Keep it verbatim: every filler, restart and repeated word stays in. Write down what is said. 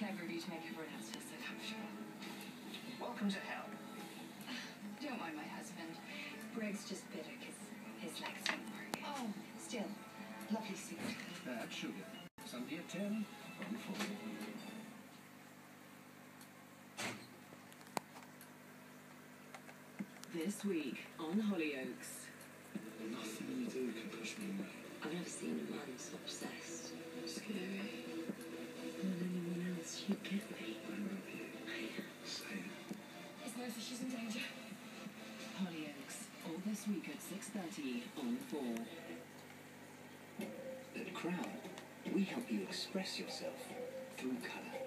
clever of you to make everyone else feel so comfortable. Welcome to hell. Don't mind my husband. Greg's just bitter because his legs don't work. Oh, still, lovely suit. Add sugar. Sunday at ten, on four. This week on Hollyoaks. Nothing you do can push me away. I've never seen a man so obsessed. Scary. More than anyone else, you get me. I love you. Say it. His Mercy, she's in danger. Hollyoaks, all this week at six thirty on four. At Crown, we help you express yourself through colour.